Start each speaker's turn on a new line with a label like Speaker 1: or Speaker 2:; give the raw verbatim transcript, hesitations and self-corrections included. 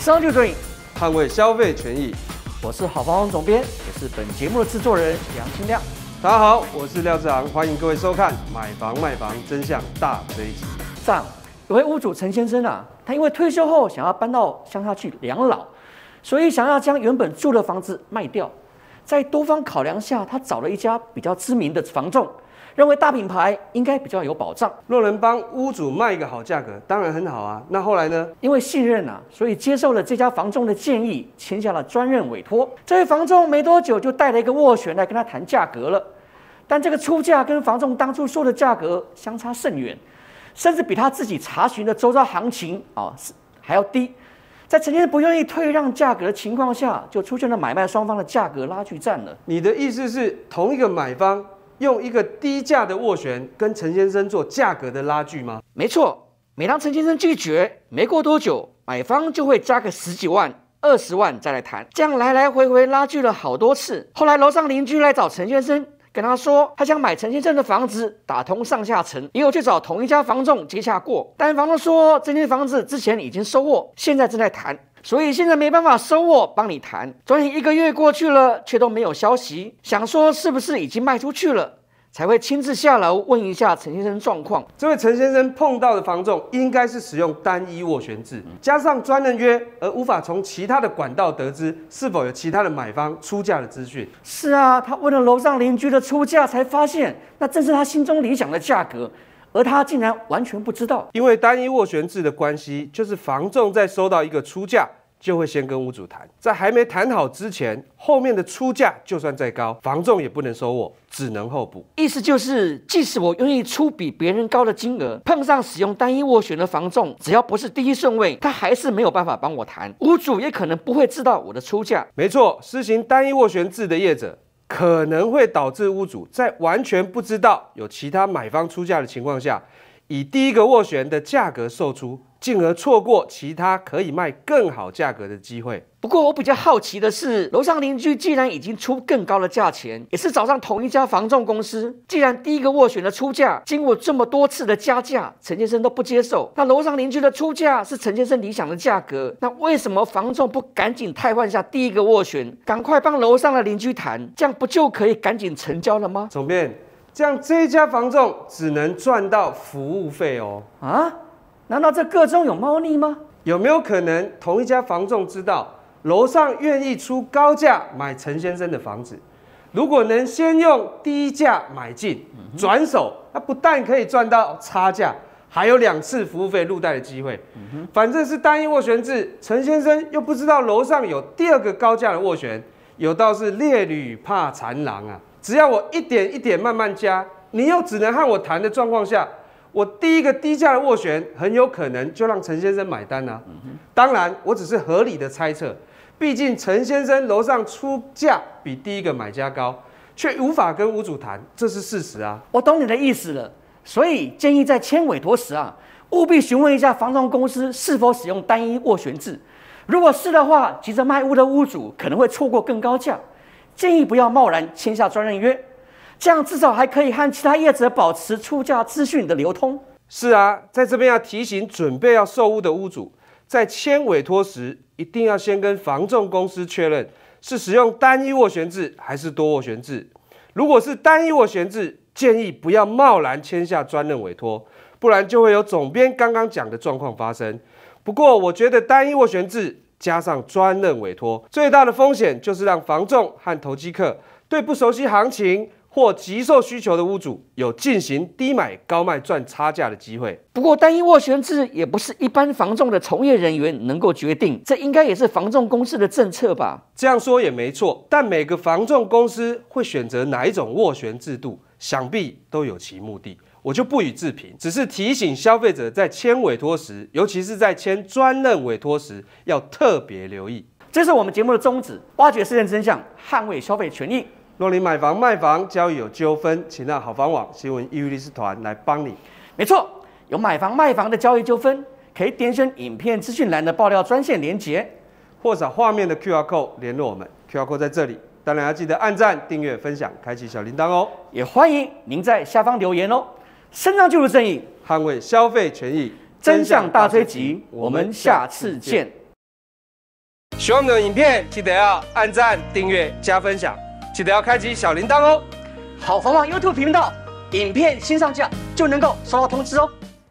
Speaker 1: 商就对，
Speaker 2: 捍卫消费权益。
Speaker 1: 我是好房网总编，也是本节目的制作人杨清亮。
Speaker 2: 大家好，我是廖志昂，欢迎各位收看《买房卖房真相大追击》。
Speaker 1: 上有位屋主陈先生啊，他因为退休后想要搬到乡下去养老，所以想要将原本住的房子卖掉。在多方考量下，他找了一家比较知名的房仲，认为大品牌应该比较有保障。
Speaker 2: 若能帮屋主卖一个好价格，当然很好啊。那后来呢？
Speaker 1: 因为信任啊，所以接受了这家房仲的建议，签下了专任委托。这位房仲没多久就带了一个斡旋来跟他谈价格了，但这个出价跟房仲当初说的价格相差甚远，甚至比他自己查询的周遭行情啊还要低。在陈先生不愿意退让价格的情况下，就出现了买卖双方的价格拉锯战了。
Speaker 2: 你的意思是，同一个买方用一个低价的斡旋跟陈先生做价格的拉锯吗？
Speaker 1: 没错，每当陈先生拒绝，没过多久，买方就会加个十几万、二十万再来谈，这样来来回回拉锯了好多次。后来楼上邻居来找陈先生，跟他说他想买陈先生的房子，打通上下层，也有去找同一家房仲接洽过，但房仲说这间房子之前已经收获，现在正在谈，所以现在没办法收获，帮你谈。转眼一个月过去了，却都没有消息，想说是不是已经卖出去了，才会亲自下楼问一下陈先生状况。
Speaker 2: 这位陈先生碰到的房仲应该是使用单一斡旋制，加上专任约，而无法从其他的管道得知是否有其他的买方出价的资讯。
Speaker 1: 是啊，他问了楼上邻居的出价，才发现那正是他心中理想的价格，而他竟然完全不知道。
Speaker 2: 因为单一斡旋制的关系，就是房仲在收到一个出价，就会先跟屋主谈，在还没谈好之前，后面的出价就算再高，房仲也不能收我，只能候补。
Speaker 1: 意思就是，即使我愿意出比别人高的金额，碰上使用单一斡旋的房仲，只要不是第一顺位，他还是没有办法帮我谈，屋主也可能不会知道我的出价。
Speaker 2: 没错，施行单一斡旋制的业者，可能会导致屋主在完全不知道有其他买方出价的情况下，以第一个斡旋的价格售出，进而错过其他可以卖更好价格的机会。
Speaker 1: 不过我比较好奇的是，楼上邻居既然已经出更高的价钱，也是找上同一家房仲公司，既然第一个斡旋的出价经过这么多次的加价，陈先生都不接受，那楼上邻居的出价是陈先生理想的价格，那为什么房仲不赶紧汰换下第一个斡旋，赶快帮楼上的邻居谈，这样不就可以赶紧成交了吗？
Speaker 2: 总编，这样这一家房仲只能赚到服务费哦。
Speaker 1: 啊？难道这个中有猫腻吗？
Speaker 2: 有没有可能同一家房仲知道楼上愿意出高价买陈先生的房子，如果能先用低价买进，转手，那不但可以赚到差价，还有两次服务费入袋的机会。反正是单一斡旋制，陈先生又不知道楼上有第二个高价的斡旋，有道是猎驴怕缠狼啊！只要我一点一点慢慢加，你又只能和我谈的状况下，我第一个低价的斡旋很有可能就让陈先生买单啊。当然，我只是合理的猜测。毕竟陈先生楼上出价比第一个买家高，却无法跟屋主谈，这是事实啊。
Speaker 1: 我懂你的意思了，所以建议在签委托时啊，务必询问一下房仲公司是否使用单一斡旋制。如果是的话，急着卖屋的屋主可能会错过更高价。建议不要贸然签下专任约，这样至少还可以和其他业者保持出价资讯的流通。
Speaker 2: 是啊，在这边要提醒准备要售屋的屋主，在签委托时，一定要先跟房仲公司确认是使用单一斡旋制还是多斡旋制。如果是单一斡旋制，建议不要贸然签下专任委托，不然就会有总编刚刚讲的状况发生。不过，我觉得单一斡旋制加上专任委托，最大的风险就是让房仲和投机客对不熟悉行情或急售需求的屋主有进行低买高卖赚差价的机会。
Speaker 1: 不过，单一斡旋制也不是一般房仲的从业人员能够决定，这应该也是房仲公司的政策吧？
Speaker 2: 这样说也没错，但每个房仲公司会选择哪一种斡旋制度，想必都有其目的，我就不予置评，只是提醒消费者在签委托时，尤其是在签专任委托时，要特别留意。
Speaker 1: 这是我们节目的宗旨，挖掘事件真相，捍卫消费权益。
Speaker 2: 若你买房卖房交易有纠纷，请让好房网新闻义务律师团来帮你。
Speaker 1: 没错，有买房卖房的交易纠纷，可以点选影片资讯栏的爆料专线连结，
Speaker 2: 或扫画面的 Q R code 联络我们。Q R code 在这里，当然要记得按赞、订阅、分享、开启小铃铛哦。
Speaker 1: 也欢迎您在下方留言哦。伸张就是正义，
Speaker 2: 捍卫消费权益，
Speaker 1: 真相大追击。我们下次见。
Speaker 2: 喜欢我们的影片，记得要按赞、订阅、加分享，记得要开启小铃铛哦。
Speaker 1: 好房网 YouTube 频道，影片新上架就能够收到通知哦。